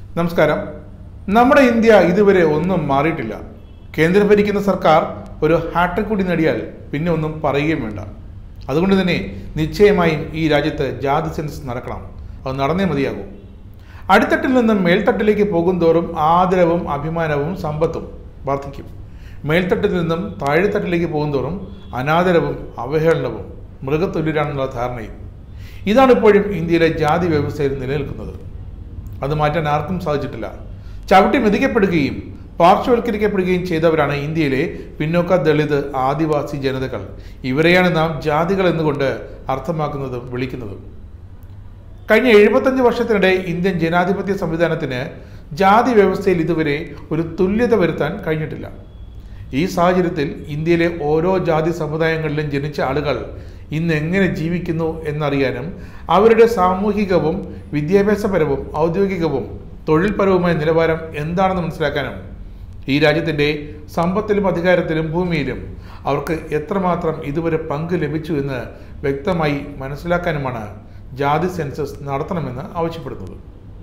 നമസ്കാരം. നമ്മുടെ ഇന്ത്യ ഇതുവരെ ഒന്നും മാറിയിട്ടില്ല. കേന്ദ്രം ഭരിക്കുന്ന സർക്കാർ ഒരു ഹാട്രിക് കൂടി നേടിയാൽ പിന്നെ ഒന്നും പറയുകയും വേണ്ട. അതുകൊണ്ട് തന്നെ നിശ്ചയമായും ഈ രാജ്യത്ത് ജാതി സെൻസസ് നടക്കണം. അത് നടന്നേ മതിയാകും. അടിത്തട്ടിൽ നിന്നും മേൽത്തട്ടിലേക്ക് പോകുന്തോറും ആദരവും അഭിമാനവും സമ്പത്തും വർദ്ധിക്കും. മേൽത്തട്ടിൽ നിന്നും താഴെത്തട്ടിലേക്ക് പോകുന്തോറും അനാദരവും അവഹേളനവും മൃഗത്തുല്യരാണെന്നുള്ള ധാരണയും. ഇതാണ് ഇപ്പോഴും ഇന്ത്യയിലെ ജാതി വ്യവസ്ഥയിൽ നിലനിൽക്കുന്നത്. അത് മാറ്റാൻ ആർക്കും സാധിച്ചിട്ടില്ല. ചവിട്ടി മെതിക്കപ്പെടുകയും പാർശ്വവൽക്കരിക്കപ്പെടുകയും ചെയ്തവരാണ് ഇന്ത്യയിലെ പിന്നോക്ക, ദളിത്, ആദിവാസി ജനതകൾ. ഇവരെയാണ് നാം ജാതികൾ എന്നുകൊണ്ട് അർത്ഥമാക്കുന്നതും വിളിക്കുന്നതും. കഴിഞ്ഞ 75 വർഷത്തിനിടെ ഇന്ത്യൻ ജനാധിപത്യ സംവിധാനത്തിന് ജാതി വ്യവസ്ഥയിൽ ഇതുവരെ ഒരു തുല്യത വരുത്താൻ കഴിഞ്ഞിട്ടില്ല. ഈ സാഹചര്യത്തിൽ ഇന്ത്യയിലെ ഓരോ ജാതി സമുദായങ്ങളിലും ജനിച്ച ആളുകൾ ഇന്ന് എങ്ങനെ ജീവിക്കുന്നു എന്നറിയാനും അവരുടെ സാമൂഹികവും വിദ്യാഭ്യാസപരവും ഔദ്യോഗികവും തൊഴിൽപരവുമായ നിലവാരം എന്താണെന്ന് മനസ്സിലാക്കാനും ഈ രാജ്യത്തിൻ്റെ സമ്പത്തിലും അധികാരത്തിലും ഭൂമിയിലും അവർക്ക് എത്രമാത്രം ഇതുവരെ പങ്ക് ലഭിച്ചു എന്ന് വ്യക്തമായി മനസ്സിലാക്കാനുമാണ് ജാതി സെൻസസ് നടത്തണമെന്ന് ആവശ്യപ്പെടുന്നത്.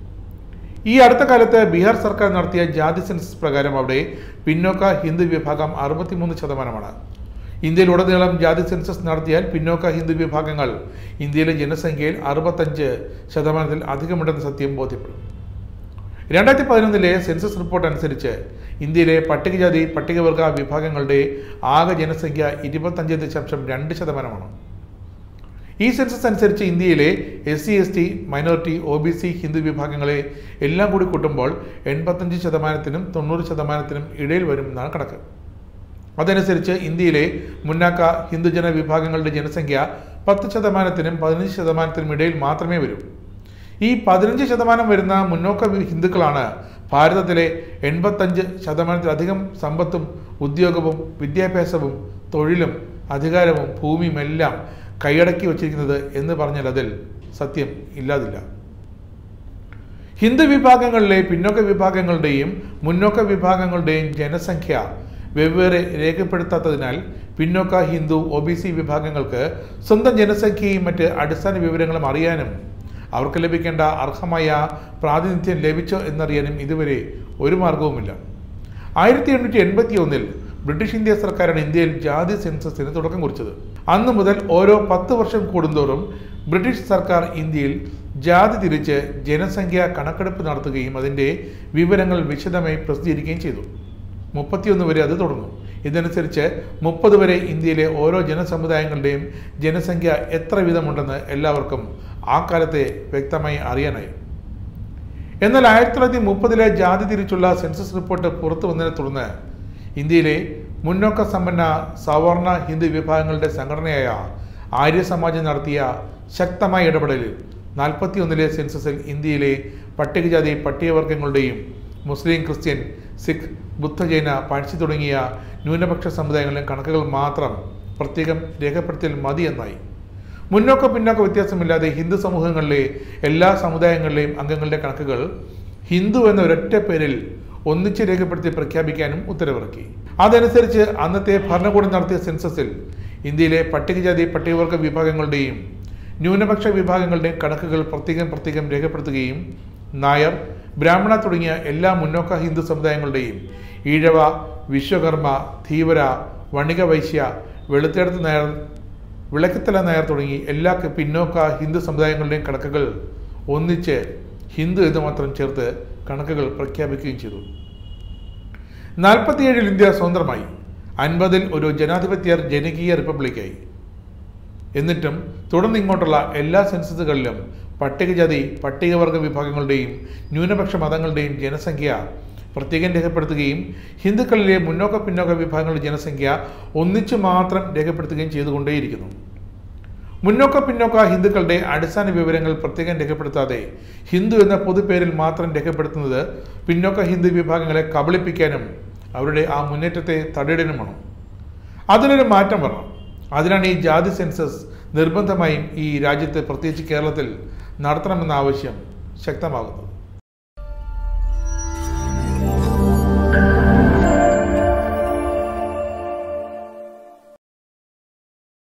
ഈ അടുത്ത കാലത്ത് ബീഹാർ സർക്കാർ നടത്തിയ ജാതി സെൻസസ് പ്രകാരം അവിടെ പിന്നോക്ക ഹിന്ദു വിഭാഗം 63%. ഇന്ത്യയിലുടനീളം ജാതി സെൻസസ് നടത്തിയാൽ പിന്നോക്ക ഹിന്ദു വിഭാഗങ്ങൾ ഇന്ത്യയിലെ ജനസംഖ്യയിൽ 65% അധികമുണ്ടെന്ന സത്യം ബോധ്യപ്പെടും. 2011 സെൻസസ് റിപ്പോർട്ട് അനുസരിച്ച് ഇന്ത്യയിലെ പട്ടികജാതി പട്ടികവർഗ വിഭാഗങ്ങളുടെ ആകെ ജനസംഖ്യ 25.2%. ഈ സെൻസസ് അനുസരിച്ച് ഇന്ത്യയിലെ SC, ST, minority, OBC, Hindu വിഭാഗങ്ങളെ എല്ലാം കൂടി കൂട്ടുമ്പോൾ 85%-നും 90%-നും ഇടയിൽ വരും എന്നാണ് കണക്ക്. അതനുസരിച്ച് ഇന്ത്യയിലെ മുന്നാക്ക ഹിന്ദുജന വിഭാഗങ്ങളുടെ ജനസംഖ്യ 10%-നും 15%-നും ഇടയിൽ മാത്രമേ വരൂ. ഈ 15% വരുന്ന മുന്നോക്ക ഹിന്ദുക്കളാണ് ഭാരതത്തിലെ 85%-ലധികം സമ്പത്തും ഉദ്യോഗവും വിദ്യാഭ്യാസവും തൊഴിലും അധികാരവും ഭൂമിയും എല്ലാം കൈയടക്കി വച്ചിരിക്കുന്നത് എന്ന് പറഞ്ഞാൽ അതിൽ സത്യം ഇല്ലാതില്ല. ഹിന്ദു വിഭാഗങ്ങളിലെ പിന്നോക്ക വിഭാഗങ്ങളുടെയും മുന്നോക്ക വിഭാഗങ്ങളുടെയും ജനസംഖ്യ വെവ്വേറെ രേഖപ്പെടുത്താത്തതിനാൽ പിന്നോക്ക ഹിന്ദു OBC വിഭാഗങ്ങൾക്ക് സ്വന്തം ജനസംഖ്യയും മറ്റ് അടിസ്ഥാന വിവരങ്ങളും അറിയാനും അവർക്ക് ലഭിക്കേണ്ട അർഹമായ പ്രാതിനിധ്യം ലഭിച്ചോ എന്നറിയാനും ഇതുവരെ ഒരു മാർഗവുമില്ല. 1881 ബ്രിട്ടീഷ് ഇന്ത്യ സർക്കാരാണ് ഇന്ത്യയിൽ ജാതി സെൻസസിന് തുടക്കം കുറിച്ചത്. അന്നു മുതൽ ഓരോ 10 വർഷം കൂടുന്തോറും ബ്രിട്ടീഷ് സർക്കാർ ഇന്ത്യയിൽ ജാതി തിരിച്ച് ജനസംഖ്യ കണക്കെടുപ്പ് നടത്തുകയും അതിൻ്റെ വിവരങ്ങൾ വിശദമായി പ്രസിദ്ധീകരിക്കുകയും ചെയ്തു. 31 വരെ അത് തുടർന്നു. ഇതനുസരിച്ച് 30 വരെ ഇന്ത്യയിലെ ഓരോ ജനസമുദായങ്ങളുടെയും ജനസംഖ്യ എത്ര വീതമുണ്ടെന്ന് എല്ലാവർക്കും ആ കാലത്തെ വ്യക്തമായി അറിയാനായി. എന്നാൽ 1930 ജാതി തിരിച്ചുള്ള സെൻസസ് റിപ്പോർട്ട് പുറത്തു വന്നതിനെ തുടർന്ന് ഇന്ത്യയിലെ മുന്നോക്ക സമ്പന്ന സവർണ ഹിന്ദു വിഭാഗങ്ങളുടെ സംഘടനയായ ആര്യ സമാജം നടത്തിയ ശക്തമായ ഇടപെടലിൽ 41 സെൻസസിൽ ഇന്ത്യയിലെ പട്ടികജാതി പട്ടികവർഗങ്ങളുടെയും മുസ്ലിം, ക്രിസ്ത്യൻ, സിഖ്, ബുദ്ധ, ജൈന, പാഴ്സി തുടങ്ങിയ ന്യൂനപക്ഷ സമുദായങ്ങളിലെ കണക്കുകൾ മാത്രം പ്രത്യേകം രേഖപ്പെടുത്തൽ മതി എന്നായി. മുന്നോക്ക പിന്നോക്ക വ്യത്യാസമില്ലാതെ ഹിന്ദു സമൂഹങ്ങളിലെ എല്ലാ സമുദായങ്ങളിലെയും അംഗങ്ങളുടെ കണക്കുകൾ ഹിന്ദു എന്ന ഒരൊറ്റ പേരിൽ ഒന്നിച്ച് രേഖപ്പെടുത്തി പ്രഖ്യാപിക്കാനും ഉത്തരവിറക്കി. അതനുസരിച്ച് അന്നത്തെ ഭരണകൂടം നടത്തിയ സെൻസസിൽ ഇന്ത്യയിലെ പട്ടികജാതി പട്ടികവർഗ വിഭാഗങ്ങളുടെയും ന്യൂനപക്ഷ വിഭാഗങ്ങളുടെയും കണക്കുകൾ പ്രത്യേകം രേഖപ്പെടുത്തുകയും നായർ, ബ്രാഹ്മണ തുടങ്ങിയ എല്ലാ മുന്നോക്ക ഹിന്ദു സമുദായങ്ങളുടെയും ഈഴവ, വിശ്വകർമ്മ, ധീവര, വണിക വൈശ്യ, വെളുത്തെടുത്ത് നായർ, വിളക്കത്തല നായർ തുടങ്ങി എല്ലാ പിന്നോക്ക ഹിന്ദു സമുദായങ്ങളുടെയും കണക്കുകൾ ഒന്നിച്ച് ഹിന്ദു എന്ന് മാത്രം ചേർത്ത് കണക്കുകൾ പ്രഖ്യാപിക്കുകയും ചെയ്തു. 47 ഇന്ത്യ സ്വതന്ത്രമായി. 50 ഒരു ജനാധിപത്യ ജനകീയ റിപ്പബ്ലിക്കായി. എന്നിട്ടും തുടർന്ന് ഇങ്ങോട്ടുള്ള എല്ലാ സെൻസസുകളിലും പട്ടികജാതി പട്ടികവർഗ വിഭാഗങ്ങളുടെയും ന്യൂനപക്ഷ മതങ്ങളുടെയും ജനസംഖ്യ പ്രത്യേകം രേഖപ്പെടുത്തുകയും ഹിന്ദുക്കളിലെ മുന്നോക്ക പിന്നോക്ക വിഭാഗങ്ങളുടെ ജനസംഖ്യ ഒന്നിച്ചു മാത്രം രേഖപ്പെടുത്തുകയും ചെയ്തുകൊണ്ടേയിരിക്കുന്നു. മുന്നോക്ക പിന്നോക്ക ഹിന്ദുക്കളുടെ അടിസ്ഥാന വിവരങ്ങൾ പ്രത്യേകം രേഖപ്പെടുത്താതെ ഹിന്ദു എന്ന പൊതുപേരിൽ മാത്രം രേഖപ്പെടുത്തുന്നത് പിന്നോക്ക ഹിന്ദു വിഭാഗങ്ങളെ കബളിപ്പിക്കാനും അവരുടെ ആ മുന്നേറ്റത്തെ തടയിടാനുമാണ്. അതിനൊരു മാറ്റം വരണം. അതിനാണ് ഈ ജാതി സെൻസസ് നിർബന്ധമായും ഈ രാജ്യത്ത്, പ്രത്യേകിച്ച് കേരളത്തിൽ നടത്തണമെന്ന ആവശ്യം ശക്തമാകുന്നത്.